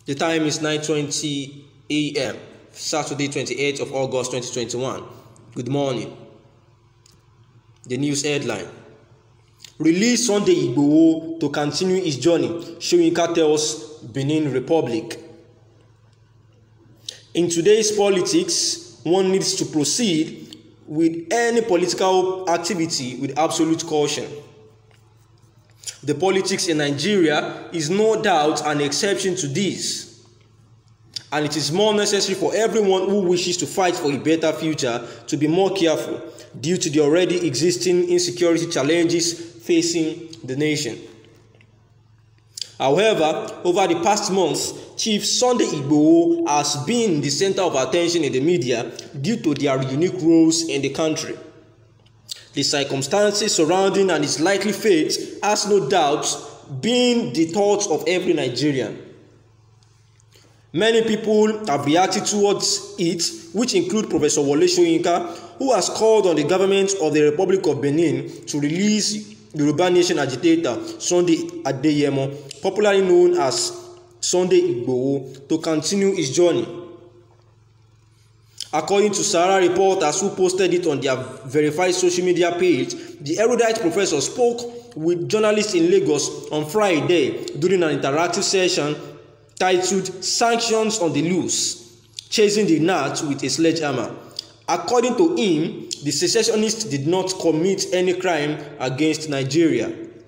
The time is 9:20 a.m. Saturday 28th of August 2021. Good morning. The news headline: Release Sunday Igboho to continue his journey, Soyinka tells Benin Republic. In today's politics, one needs to proceed with any political activity with absolute caution. The politics in Nigeria is no doubt an exception to this, and it is more necessary for everyone who wishes to fight for a better future to be more careful due to the already existing insecurity challenges facing the nation. However, over the past months, Chief Sunday Igboho has been the center of attention in the media due to their unique roles in the country. The circumstances surrounding and his likely fate has no doubt been the thoughts of every Nigerian. Many people have reacted towards it, which include Professor Wole Soyinka, who has called on the government of the Republic of Benin to release Yoruba Nation agitator Sunday Adeyemo, popularly known as Sunday Igboho, to continue his journey. According to Sahara reporters who posted it on their verified social media page, the erudite professor spoke with journalists in Lagos on Friday during an interactive session titled "Sanctions on the Loose: Chasing the Gnat with a Sledgehammer." According to him, the secessionists did not commit any crime against Nigeria.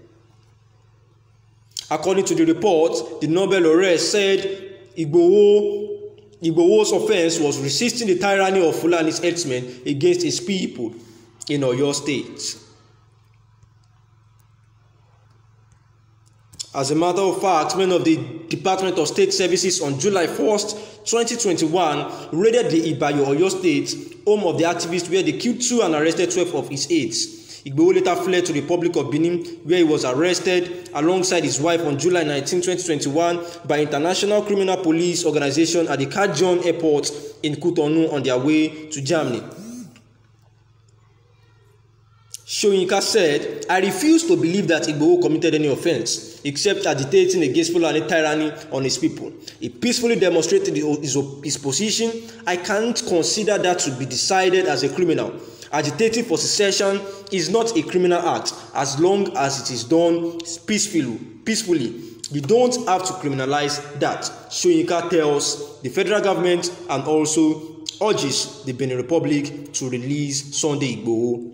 According to the report, the Nobel laureate said Igboho's offense was resisting the tyranny of Fulani's herdsmen against his people in Oyo State. As a matter of fact, men of the Department of State Services on July 1st, 2021 raided the Ibayo, Oyo State, home of the activist, where they killed 2 and arrested 12 of his aides. Igboho later fled to the Republic of Benin, where he was arrested alongside his wife on July 19, 2021 by International Criminal Police Organization at the Kajon Airport in Cotonou on their way to Germany. Soyinka said, "I refuse to believe that Igboho committed any offense, except agitating against Fulani tyranny on his people. He peacefully demonstrated his position. I can't consider that to be decided as a criminal. Agitating for secession is not a criminal act as long as it is done peacefully. You don't have to criminalize that," Soyinka tells the federal government, and also urges the Benin Republic to release Sunday Igboho.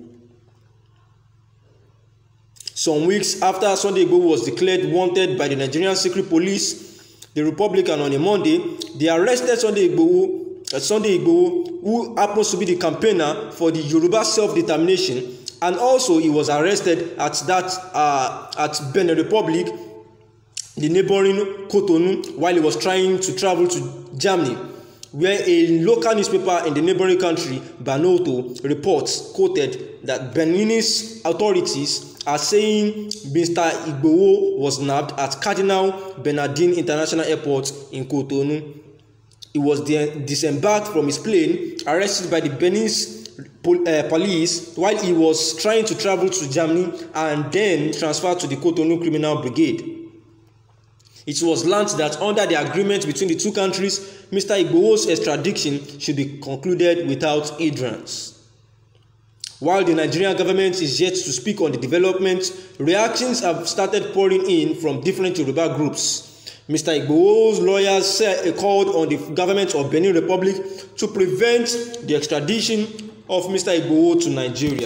Some weeks after Sunday Igboho was declared wanted by the Nigerian Secret Police, the Republican, on a Monday, they arrested Sunday Igboho, who happens to be the campaigner for the Yoruba self-determination, and also he was arrested at Benin Republic, the neighboring Cotonou, while he was trying to travel to Germany, where a local newspaper in the neighboring country, Banoto, reports, quoted, that Beninese authorities are saying Mr. Igboho was nabbed at Cardinal Bernardin International Airport in Cotonou. He was disembarked from his plane, arrested by the Beninese police while he was trying to travel to Germany, and then transferred to the Cotonou Criminal Brigade. It was learned that under the agreement between the two countries, Mr. Igboho's extradition should be concluded without hindrance. While the Nigerian government is yet to speak on the development, reactions have started pouring in from different Yoruba groups. Mr. Igboho's lawyers called on the government of Benin Republic to prevent the extradition of Mr. Igboho to Nigeria.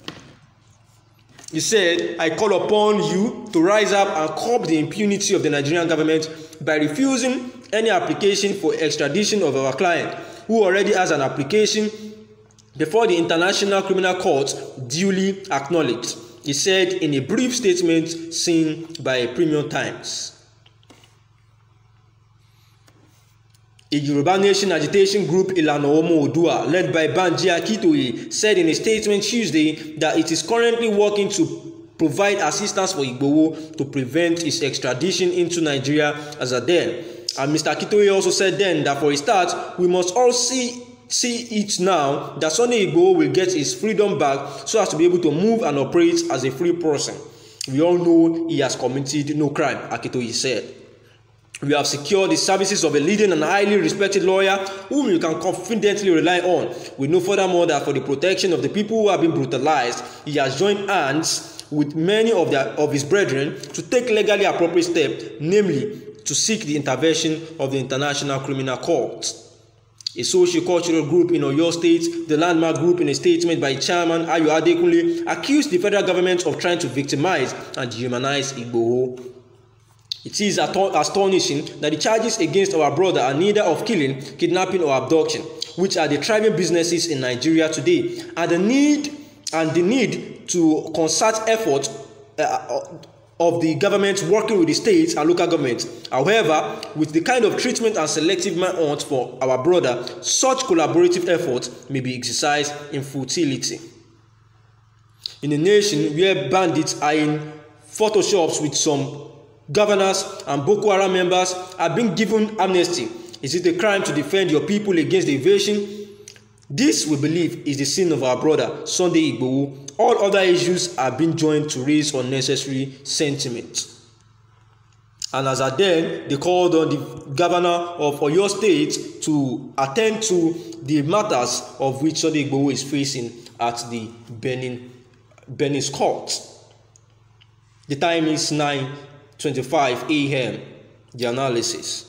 He said, "I call upon you to rise up and curb the impunity of the Nigerian government by refusing any application for extradition of our client, who already has an application before the International Criminal Court duly acknowledged," he said in a brief statement seen by Premium Times. A Yoruba Nation agitation group, Ilana Omo Odua, led by Banji Akintoye, said in a statement Tuesday that it is currently working to provide assistance for Igboho to prevent his extradition into Nigeria as a then. And Mr. Akintoye also said then that for a start, we must all see it now that Sunday Igboho will get his freedom back so as to be able to move and operate as a free person. We all know he has committed no crime, Akintoye said. We have secured the services of a leading and highly respected lawyer whom you can confidently rely on. We know furthermore that for the protection of the people who have been brutalized, he has joined hands with many of his brethren to take legally appropriate steps, namely to seek the intervention of the International Criminal Court. A socio-cultural group in Oyo State, the Landmark Group, in a statement by Chairman Ayo Adekunle, accused the federal government of trying to victimize and dehumanize Igboho. It is astonishing that the charges against our brother are neither of killing, kidnapping, or abduction, which are the thriving businesses in Nigeria today, and the need to concert efforts of the government working with the states and local governments. However, with the kind of treatment and selective manhunt for our brother, such collaborative efforts may be exercised in futility. In a nation where bandits are in photoshops with some governors and Boko Haram members are being given amnesty, is it a crime to defend your people against the invasion? This, we believe, is the sin of our brother Sunday Igboho. All other issues are being joined to raise unnecessary sentiment. And as at then, they called on the governor of Oyo State to attend to the matters of which Sunday Igboho is facing at the Benin's court. The time is 9:25 a.m. The analysis.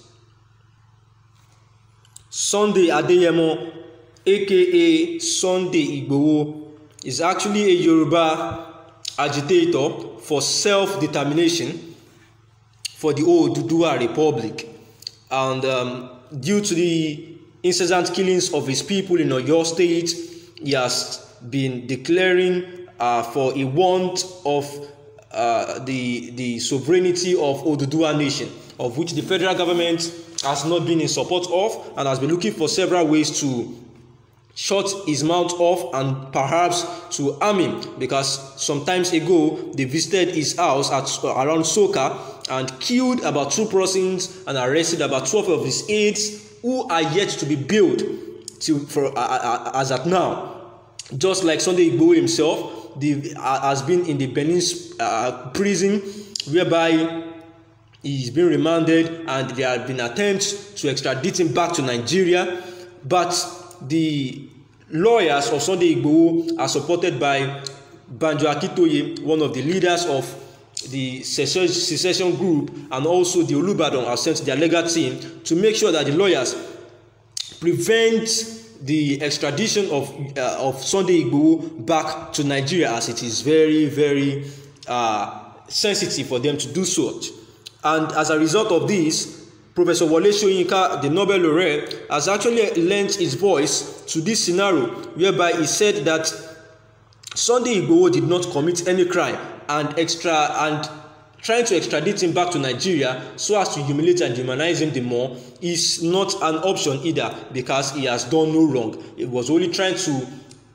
Sunday Adeyemo, aka Sunday Igboho, is actually a Yoruba agitator for self-determination for the Oduduwa Republic. And due to the incessant killings of his people in Oyo State, he has been declaring for a want of the sovereignty of Oduduwa nation, of which the federal government has not been in support of and has been looking for several ways to shut his mouth off and perhaps to harm him, because sometimes ago they visited his house at around Soka and killed about 2 persons and arrested about 12 of his aides who are yet to be bailed as at now. Just like Sunday Igboho himself has been in the Benin prison, whereby he's been remanded and there have been attempts to extradite him back to Nigeria, but the lawyers of Sunday Igboho are supported by Banjo Akintoye, one of the leaders of the secession group, and also the Olubadan have sent their legal team to make sure that the lawyers prevent the extradition of Sunday Igboho back to Nigeria, as it is very, very sensitive for them to do so. And as a result of this, Professor Wole Soyinka, the Nobel laureate, has actually lent his voice to this scenario, whereby he said that Sunday Igboho did not commit any crime, and trying to extradite him back to Nigeria so as to humiliate and demonize him the more is not an option either, because he has done no wrong. It was only trying to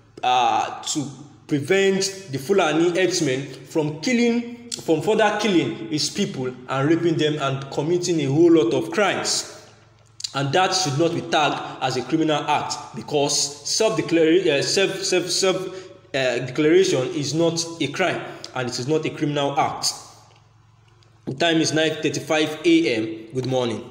prevent the Fulani herdsmen from further killing his people and raping them and committing a whole lot of crimes. And that should not be tagged as a criminal act, because self-declaration is not a crime and it is not a criminal act. The time is 9:35 a.m. Good morning.